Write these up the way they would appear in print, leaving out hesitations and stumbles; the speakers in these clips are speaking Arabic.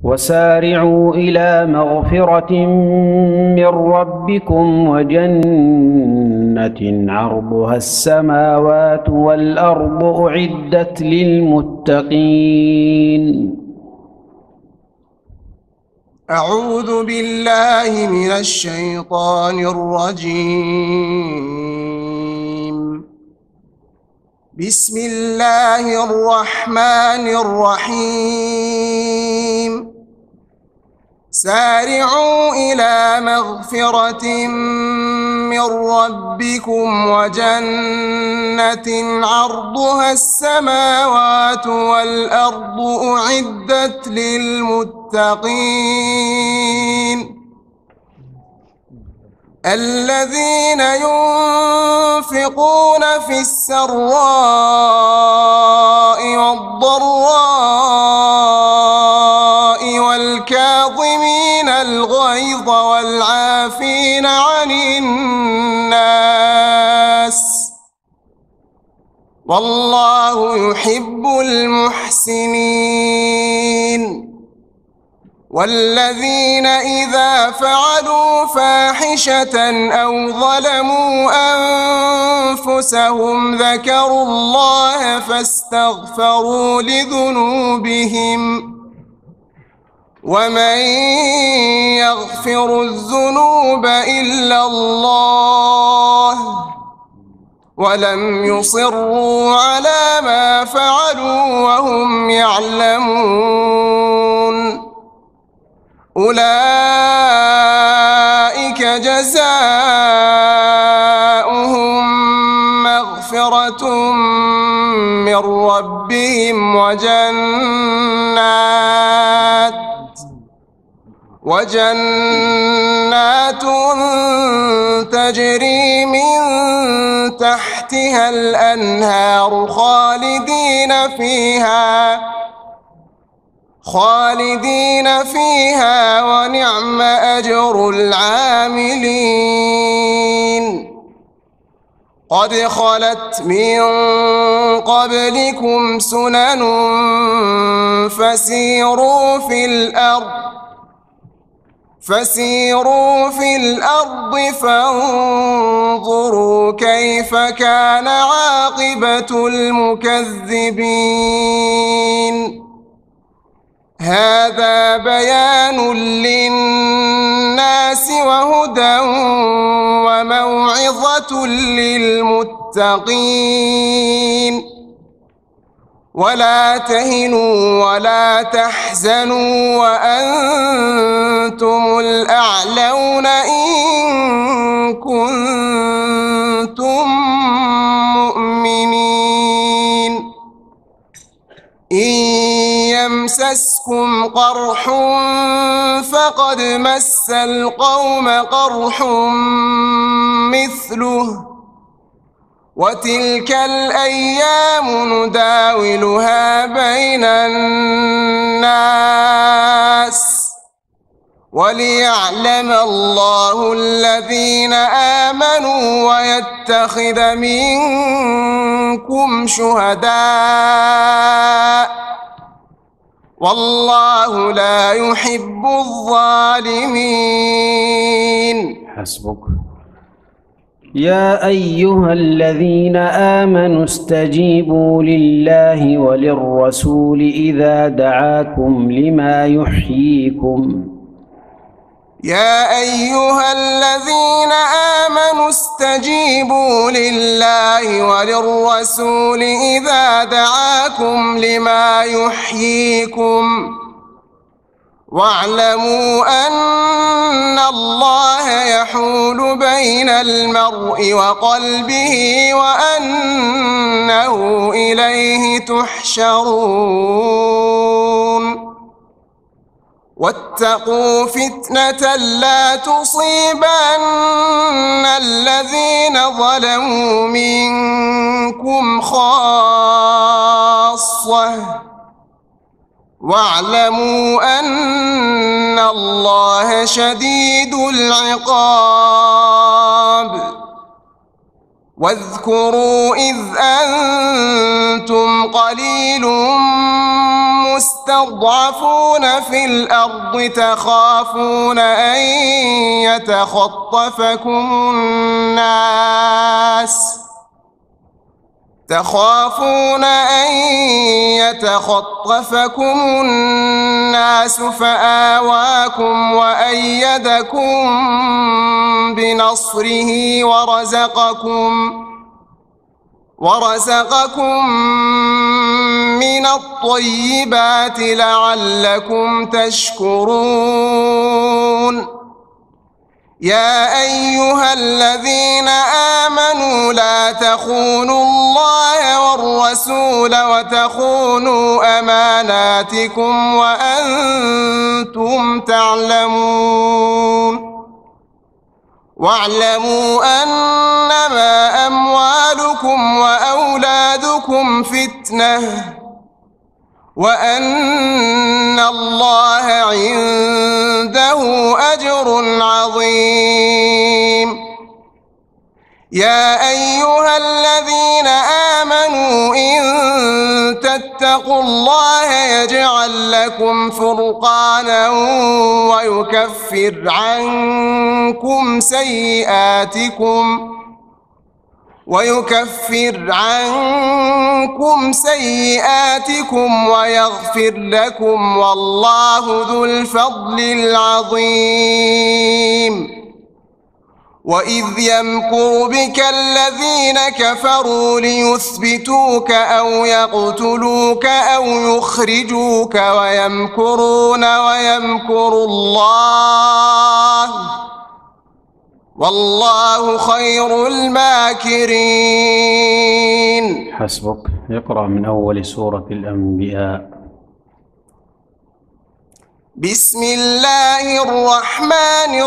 وسارعوا إلى مغفرة من ربكم وجنة عرضها السماوات والأرض أعدت للمتقين. أعوذ بالله من الشيطان الرجيم. بسم الله الرحمن الرحيم. سارعوا إلى مغفرة من ربكم وجنة عرضها السماوات والأرض أعدت للمتقين الذين ينفقون في السراء والضراء والكاظمين الغيظ والعافين عن الناس والله يحب المحسنين. والذين إذا فعلوا فاحشة أو ظلموا أنفسهم ذكروا الله فاستغفروا لذنوبهم ومن يغفر الذنوب إلا الله ولم يصروا على ما فعلوا وهم يعلمون أولئك جزاؤهم مغفرة من ربهم وجنات تجري من تحتها الأنهار خالدين فيها ونعم أجر العاملين. قد خلت من قبلكم سنن فسيروا في الأرض فانظروا كيف كان عاقبة المكذبين. هذا بيان للناس وهدى وموعظة للمتقين. ولا تهنوا ولا تحزنوا وأنتم الأعلون إن كنتم مؤمنين. إن يمسسكم قرح فقد مس القوم قرح مثله وتلك الأيام نداولها بين الناس وليعلم الله الذين آمنوا ويتخذ منكم شهداء والله لا يحب الظالمين. حسبك. يا أيها الذين آمنوا استجيبوا لله وللرسول إذا دعاكم لما يحييكم. يا أيها الذين آمنوا استجيبوا لله وللرسول إذا دعاكم لما يحييكم واعلموا أن الله يحول بين المرء وقلبه وأنه إليه تحشرون. واتقوا فتنة لا تصيبن الذين ظلموا منكم خاصة واعلموا أن الله شديد العقاب. واذكروا إذ أنتم قليل مستضعفون المستضعفون في الأرض تخافون أن يتخطفكم الناس فآواكم وأيدكم بنصره ورزقكم من الطيبات لعلكم تشكرون. يا أيها الذين آمنوا لا تخونوا الله والرسول وتخونوا أماناتكم وأنتم تعلمون. واعلموا أنما أموالكم وأولادكم فتنة وأن الله عنده أجر عظيم. يا أيها الذين آمنوا إن تتقوا الله يجعل لكم فرقانا ويكفر عنكم سيئاتكم ويغفر لكم والله ذو الفضل العظيم. وإذ يمكر بك الذين كفروا ليثبتوك أو يقتلوك أو يخرجوك ويمكرون ويمكر الله والله خير الماكرين. حسبك. يقرأ من أول سورة الأنبياء. بسم الله الرحمن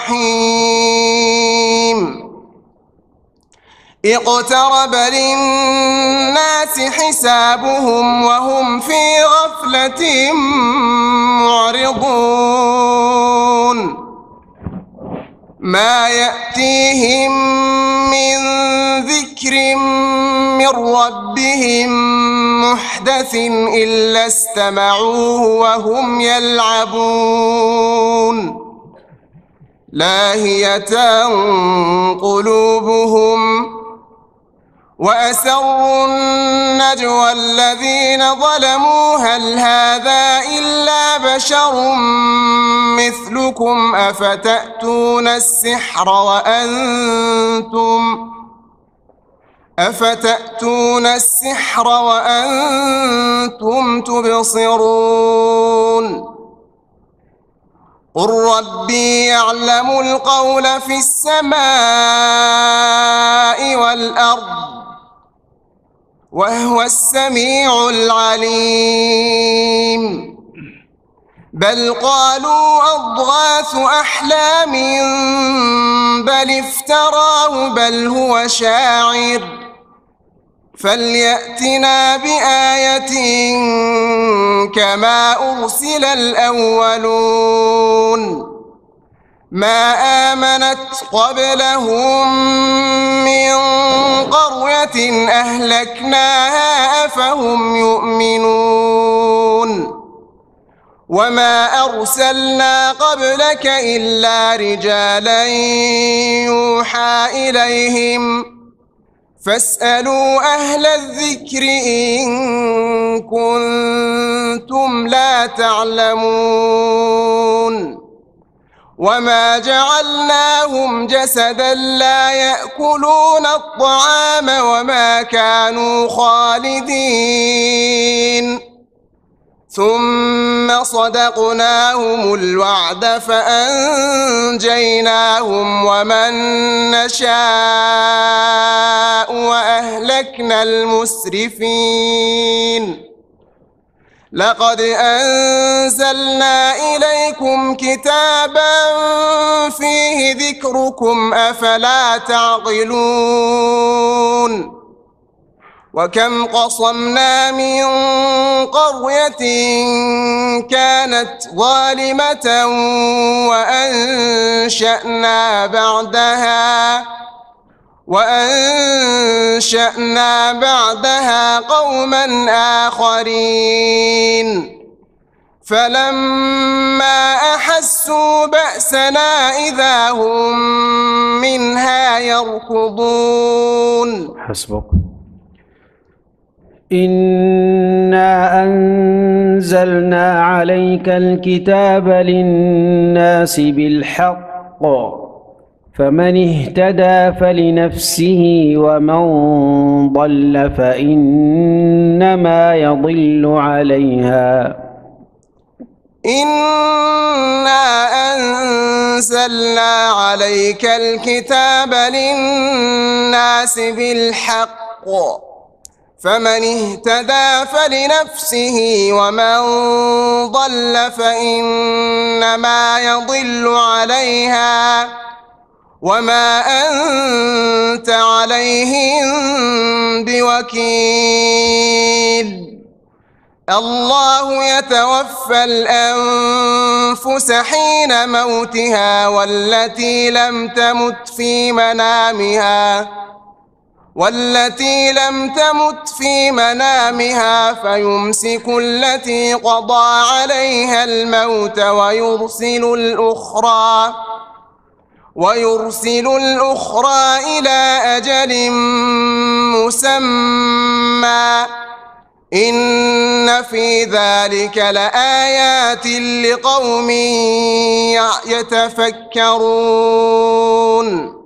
الرحيم. اقترب للناس حسابهم وهم في غفلة معرضون. ما يأتيهم من ذكر من ربهم محدث إلا استمعوه وهم يلعبون. لاهية قلوبهم وأسروا النجوى الذين ظلموا هل هذا إلا بشر مثلكم أفتأتون السحر وأنتم تبصرون. قل ربي يعلم القول في السماء والأرض وهو السميع العليم. بل قالوا أضغاث أحلام بل افتراه بل هو شاعر فليأتنا بآية كما أرسل الأولون. ما آمنت قبلهم من قرية أهلكناها أفهم يؤمنون. وما أرسلنا قبلك إلا رجالا يوحى إليهم فاسألوا أهل الذكر إن كنتم لا تعلمون. وما جعلناهم جسدا لا يأكلون الطعام وما كانوا خالدين ثم صدقناهم الوعد فأنجيناهم ومن نشاء وأهلكنا المسرفين. لقد أنزلنا إليكم كتابا فيه ذكركم أفلا تعقلون. وكم قصمنا من قرية كانت ظالمة وأنشأنا بعدها قوما آخرين فلما أحسوا بأسنا إذا هم منها يركضون. حسبك. إنا أنزلنا عليك الكتاب للناس بالحق فمن اهتدى فلنفسه ومن ضل فإنما يضل عليها. إنا أنزلنا عليك الكتاب للناس بالحق فمن اهتدى فلنفسه ومن ضل فإنما يضل عليها وما أنت عليهم بوكيل. الله يتوفى الأنفس حين موتها والتي لم تمت في منامها فيمسك التي قضى عليها الموت ويرسل الأخرى إلى أجل مسمى إن في ذلك لآيات لقوم يتفكرون.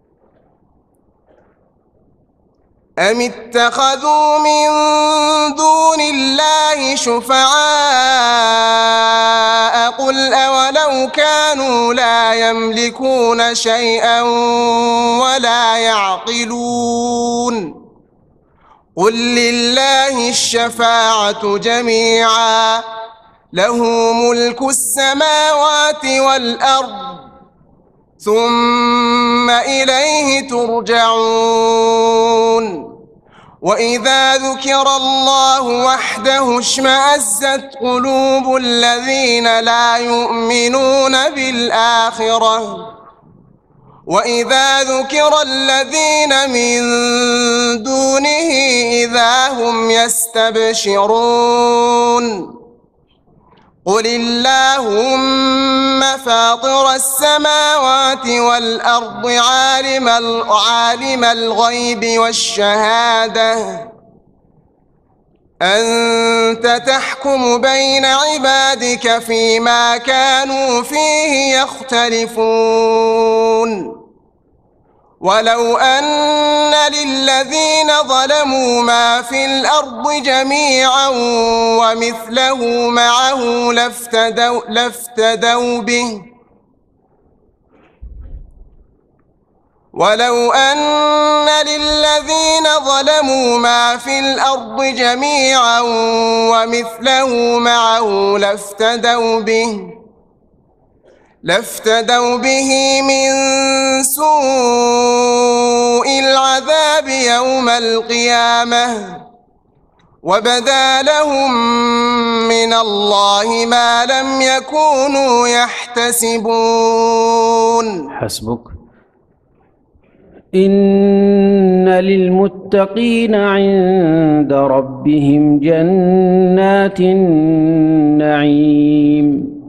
أم اتخذوا من دون الله شفعاء قل أولو كانوا لا يملكون شيئا ولا يعقلون قل لله الشفاعة جميعا له ملك السماوات والأرض ثم إليه ترجعون. وإذا ذكر الله وحده اشمأزت قلوب الذين لا يؤمنون بالآخرة وإذا ذكر الذين من دونه إذا هم يستبشرون. قل اللهم فاطر السماوات والأرض عالم الغيب والشهادة أنت تحكم بين عبادك فيما كانوا فيه يختلفون. ولو أن للذين ظلموا ما في الأرض جميعا ومثله معه لافتدوا به من سوء العذاب يوم القيامة وبدا لهم من الله ما لم يكونوا يحتسبون. حسبك. إن للمتقين عند ربهم جنات النعيم.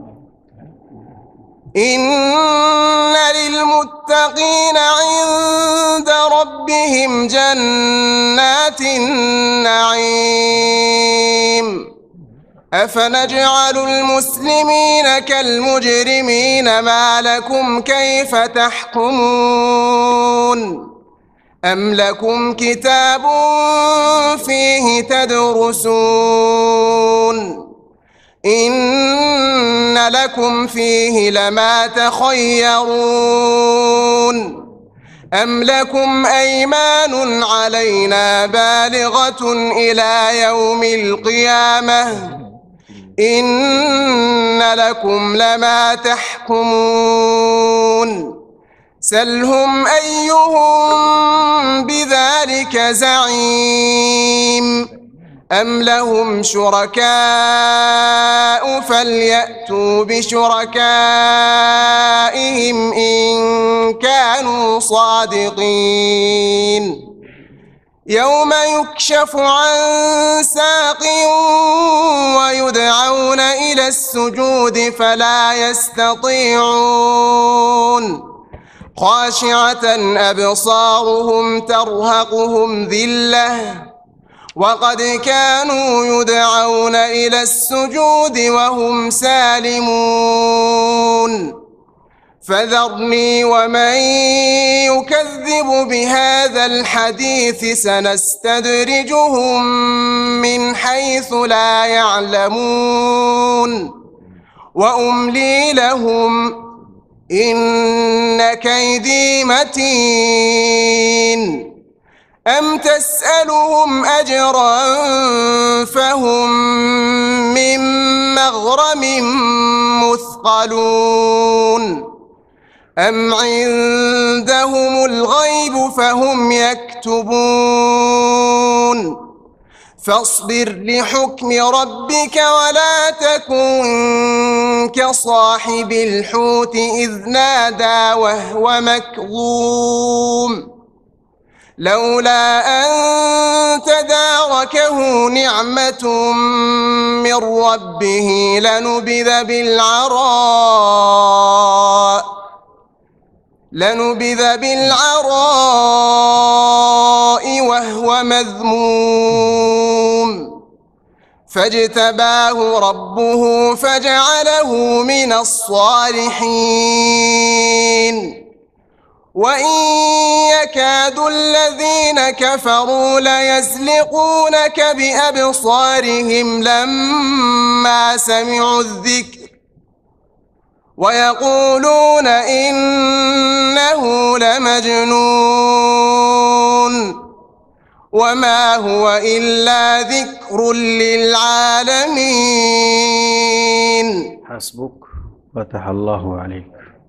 إن للمتقين عند ربهم جنات النعيم. أفنجعل المسلمين كالمجرمين ما لكم كيف تحكمون أم لكم كتاب فيه تدرسون إن لكم فيه لما تخيرون أم لكم أيمان علينا بالغة إلى يوم القيامة إن لكم لما تحكمون سلهم أيهم بذلك زعيم أم لهم شركاء فليأتوا بشركائهم إن كانوا صادقين يوم يكشف عن ساق ويدعون إلى السجود فلا يستطيعون خاشعة أبصارهم ترهقهم ذلة وقد كانوا يدعون إلى السجود وهم سالمون فذرني ومن يكذب بهذا الحديث سنستدرجهم من حيث لا يعلمون وأملي لهم إن كيدي متين أم تسألهم أجرا فهم من مغرم مثقلون أم عندهم الغيب فهم يكتبون فاصبر لحكم ربك ولا تكن كصاحب الحوت إذ نادى وهو مكظوم لولا أن تداركه نعمة من ربه لنبذ بالعراء وهو مذموم فاجتباه ربه فجعله من الصالحين وإن يكاد الذين كفروا ليزلقونك بأبصارهم لما سمعوا الذكر ويقولون إنه لمجنون وما هو إلا ذكر للعالمين. حسبك فتح الله عليك.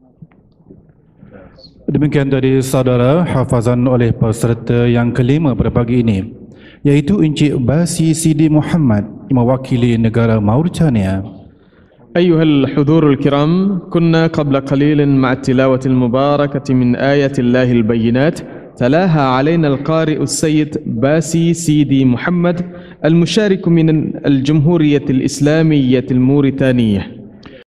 Demikian tadi saudara hafazan oleh peserta yang kelima pada pagi ini, yaitu Encik Basi Sidi Muhammad mewakili negara Mauritania. أيها الحضور الكرام، كنا قبل قليل مع التلاوة المباركة من آية الله البينات، تلاها علينا القارئ السيد باسي سيدي محمد المشارك من الجمهورية الإسلامية الموريتانية.